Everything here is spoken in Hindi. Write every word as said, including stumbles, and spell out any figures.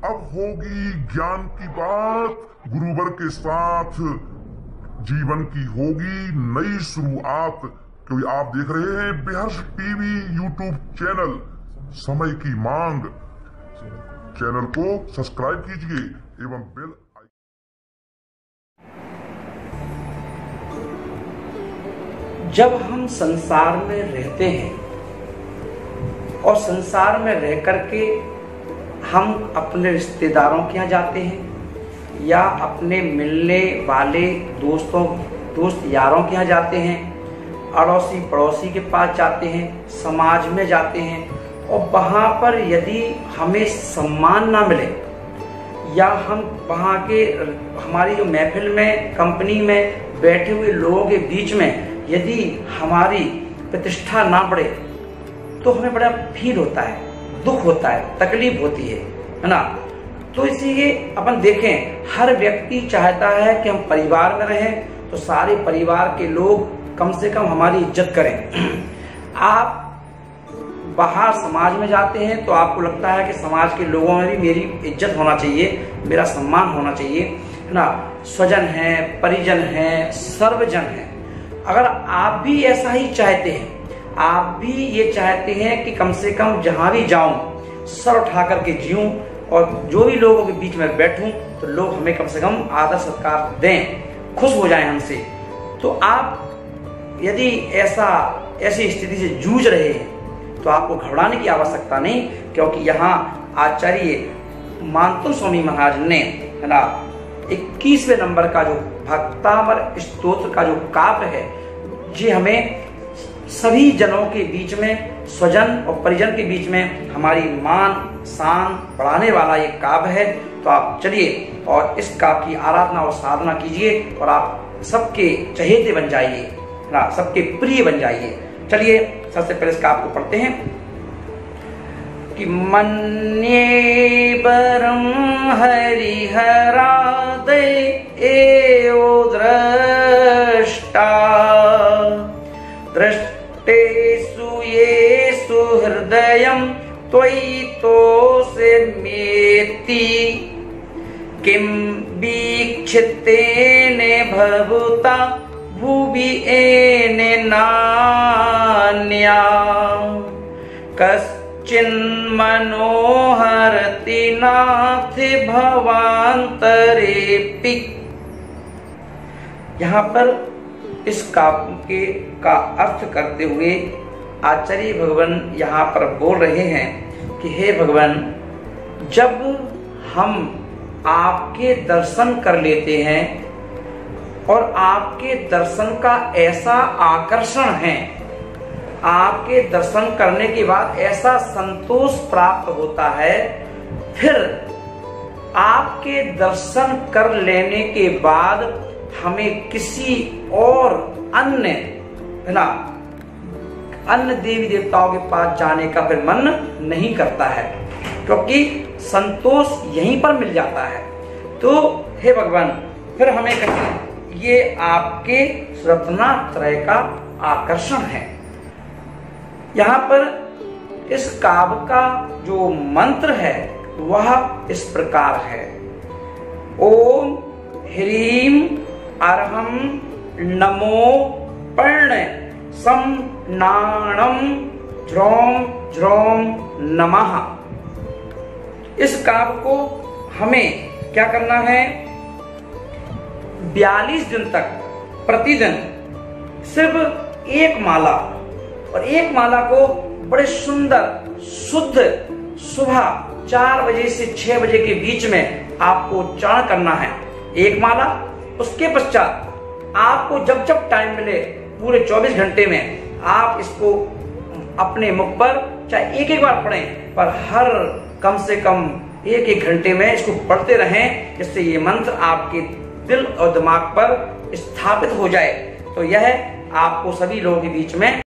अब होगी ज्ञान की बात, गुरुवर के साथ जीवन की होगी नई शुरुआत। क्योंकि आप देख रहे हैं बेहर्ष टीवी यूट्यूब चैनल। समय की मांग, चैनल को सब्सक्राइब कीजिए एवं बेल। जब हम संसार में रहते हैं और संसार में रह करके हम अपने रिश्तेदारों के यहाँ जाते हैं या अपने मिलने वाले दोस्तों दोस्त यारों के यहाँ जाते हैं, अड़ोसी पड़ोसी के पास जाते हैं, समाज में जाते हैं और वहाँ पर यदि हमें सम्मान ना मिले या हम वहाँ के हमारी जो महफिल में कंपनी में बैठे हुए लोगों के बीच में यदि हमारी प्रतिष्ठा ना बढ़े तो हमें बड़ा फील होता है, दुख होता है, तकलीफ होती है, है ना। तो इसीलिए अपन देखें, हर व्यक्ति चाहता है कि हम परिवार में रहें तो सारे परिवार के लोग कम से कम हमारी इज्जत करें। आप बाहर समाज में जाते हैं तो आपको लगता है कि समाज के लोगों में भी मेरी इज्जत होना चाहिए, मेरा सम्मान होना चाहिए, है ना। स्वजन है, परिजन है, सर्वजन है। अगर आप भी ऐसा ही चाहते हैं, आप भी ये चाहते हैं कि कम से कम जहां भी जाऊं सर उठा करके जीऊं और जो भी लोगों के बीच में बैठूं तो लोग हमें कम से कम आदर सत्कार दें, खुश हो जाएं हमसे, तो आप यदि ऐसा ऐसी स्थिति से जूझ रहे हैं तो आपको घबराने की आवश्यकता नहीं। क्योंकि यहाँ आचार्य मानतु स्वामी महाराज ने, है ना, इक्कीसवें नंबर का जो भक्तामर स्तोत्र का जो काव्य है, ये हमें सभी जनों के बीच में, स्वजन और परिजन के बीच में हमारी मान शान बढ़ाने वाला ये काव्य है। तो आप चलिए और इस काव्य की आराधना और साधना कीजिए और आप सबके चहेते बन जाइए, ना, सबके प्रिय बन जाइए। चलिए सबसे पहले इस काव्य को पढ़ते हैं कि मन्ये परम हरिहरादय एव दृष्टा दृष्टेषु येषु हृदयं त्वयि तोषे मेति किं वीक्षितेन भवता भुवि एने नान्या कश्चिन्मनोहरति नाथ भवान्तरेऽपि। यहाँ पर इस काव्य के का अर्थ करते हुए आचार्य भगवान यहाँ पर बोल रहे हैं कि हे भगवान, जब हम आपके दर्शन कर लेते हैं और आपके दर्शन का ऐसा आकर्षण है, आपके दर्शन करने के बाद ऐसा संतोष प्राप्त होता है, फिर आपके दर्शन कर लेने के बाद हमें किसी और अन्य, है ना, अन्य देवी देवताओं के पास जाने का फिर मन नहीं करता है, क्योंकि संतोष यहीं पर मिल जाता है। तो हे भगवान, फिर हमें कहीं ये आपके रत्नात्रय का आकर्षण है। यहाँ पर इस काव्य का जो मंत्र है वह इस प्रकार है। ओम ह्रीम अर्हम नमो पर्ण सम नाणम ज्रोम ज्रोम नमः। इस काव्य को हमें क्या करना है, बयालीस दिन तक प्रतिदिन सिर्फ एक माला, और एक माला को बड़े सुंदर शुद्ध सुबह चार बजे से छह बजे के बीच में आपको उच्चारण करना है, एक माला। उसके पश्चात आपको जब जब टाइम मिले पूरे चौबीस घंटे में आप इसको अपने मुख पर चाहे एक एक बार पढ़ें, पर हर कम से कम एक एक घंटे में इसको पढ़ते रहें, जिससे ये मंत्र आपके दिल और दिमाग पर स्थापित हो जाए। तो यह आपको सभी लोगों के बीच में